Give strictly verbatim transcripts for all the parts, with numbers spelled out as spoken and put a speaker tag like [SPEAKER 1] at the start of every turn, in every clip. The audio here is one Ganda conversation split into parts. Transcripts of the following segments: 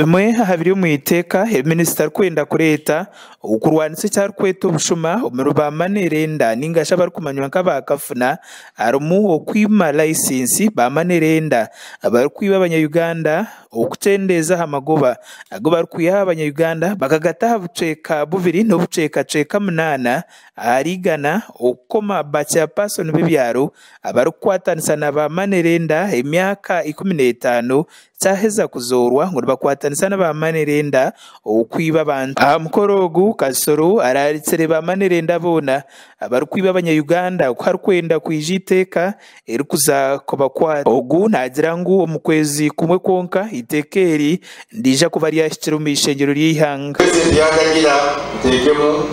[SPEAKER 1] bimwe habiri mu iteka minister kwenda kureta ukurwanise cyar kweto bushuma umuruba manerenda ningasha bari kumanywa kabakafuna arumu okwima license ba manerenda abari kwiba abanya-Uganda okutendeza hamagoba ago bari kwiha abanya-Uganda bakagata buceka bubiri no buceka ceka munana arigana okoma bacha person bibyaro abari kwatanisa ba manerenda emyaka ikumi n'etano cyaheza kuzorwa ngo bakwatanisa ba manerenda okwiba abantu aha mukorogu Kasoro araritsere ba manerenda bona abari kwiba abanya-Uganda ko kwenda kwijiteka eri kuza kobakwata ogu nagira ngo mu kwezi kumwe konka itekeri ndija kuba ari yashikira mu ishengero ry'ihanga
[SPEAKER 2] yagagira tekemo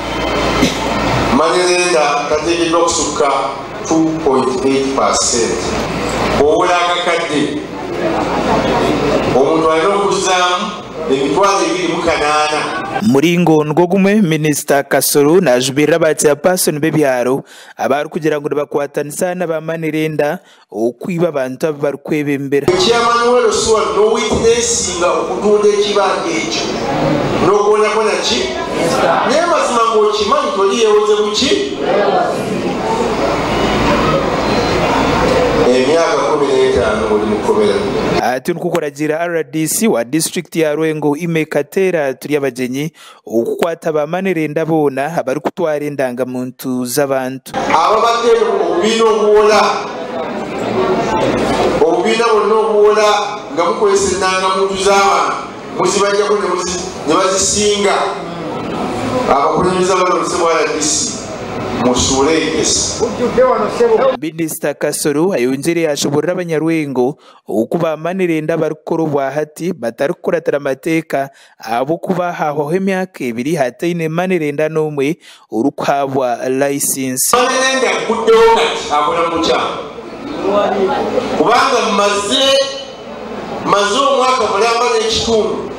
[SPEAKER 2] manerenda kategeka okusuka two point eight percent owola akakadde omuntu alina okuzamu emitwalo ebiri mu kanaana
[SPEAKER 1] muringo ngogume minister Kasoro najubira batya person bebyaro abari kugira ngo bakwatanisa na ba manerenda okwiba abantu abari kwebembera
[SPEAKER 2] Kyamanuel Suwa no witness nga okutunda ekibanje ekyo nokona kona ki nemazima ngo kimanyi toli yewoze buki emyaka kumi n'etaano oli mukobera
[SPEAKER 1] ati nkukoragira R D C wa district ya Rwengo imekatera turi abagenyi okukwata ba manerenda bona abari kutwara endanga muntu z'abantu
[SPEAKER 2] ababadde obubina obuwola obubina bonna obuwola nga mukozesa endanga muntu z'abantu muzibajjako ne bazisinga abakulembeze abalonze mu R D C
[SPEAKER 1] Minister Kasoro ayonjere yashoborera abanyarwengo okuba manerenda barukoro bwa hati batari kuratara amateka abo kuba haho emyaka ebiri hataine manerenda nomwe urukhabwa license
[SPEAKER 2] manerenda kuddewo kati akola mucha kubanga maze maze omwaka mulamba n'ekitundu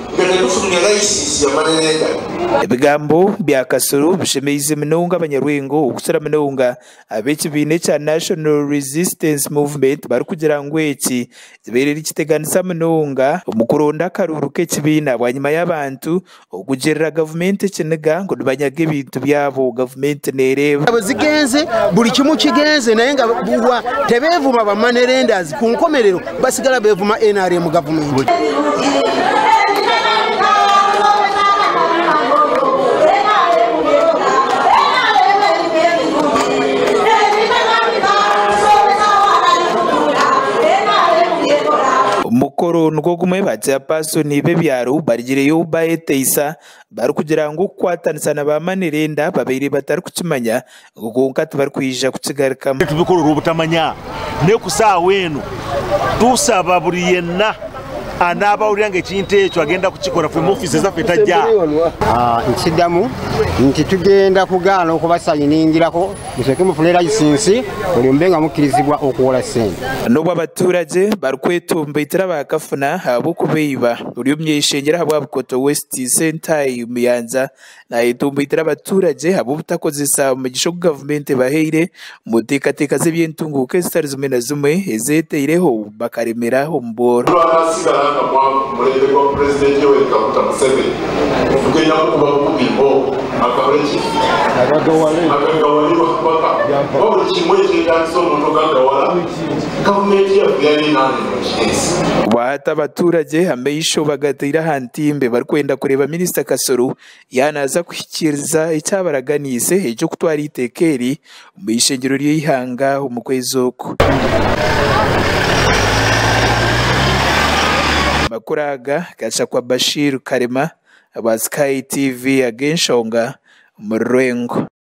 [SPEAKER 1] ebigambo bya Kasoro bishemeize munonga abanyarwengo okusira munonga abekibine cya National Resistance Movement bari kugira ngo eki ziberera ikiteganisa munonga umukuronda karuru k'ekibina bwanyuma y'abantu okugerera government ekiniga ngo banyaga ebintu byabo government nereba
[SPEAKER 3] abazigenze buli kimu kigenze naye nga buwa tebevuma ba manerendas ku nkomerero basigala bevuma N R M government
[SPEAKER 1] mukoro ngogume batya person bebyaro barigireyo baeteisa bari kugira ngo kwatanisa na ba manerenda babiri batari kukimanya ngo bari kwija kukigarika
[SPEAKER 4] tubikorora ubutamanya ne kusawa eno tusaba buri yenna anaba ulianga ekintu ekyo agenda kukikora from office zaffe tajja
[SPEAKER 5] ah nkidamu nti tugenda kugaana okubasayiningirako museke mufune license buli mbenga mukirizibwa okuwola sente
[SPEAKER 1] nobwa abaturage barikwetumba itira bakafuna abo kubeiba uri umyeshengera habwa Bukoto West Center umuyanza na itumba itira abaturage abo butakozesa mu gisho government baheire mutekateka z'ebyentunguke zitari zimwe na zimwe ezeteireho bakaremera omboro
[SPEAKER 2] murebe kwa president Yoweri Kaguta Museveni kugenda kuba kubimbo akabareki akagawale akagawale bakaka babo kimwe cy'indanzo umuntu kagawala government ya byari nane
[SPEAKER 1] wahata abaturage ameisho bagatira hantimbe bari kwenda kureba minister Kasoro yanaza kuhikiriza icyabaraganise icyo kutwara itekeri mu ishengero ry'ihanga umukwezoko makuraga gacha kwa Bashir Karema ba Sky T V agenshonga mu Rwengo.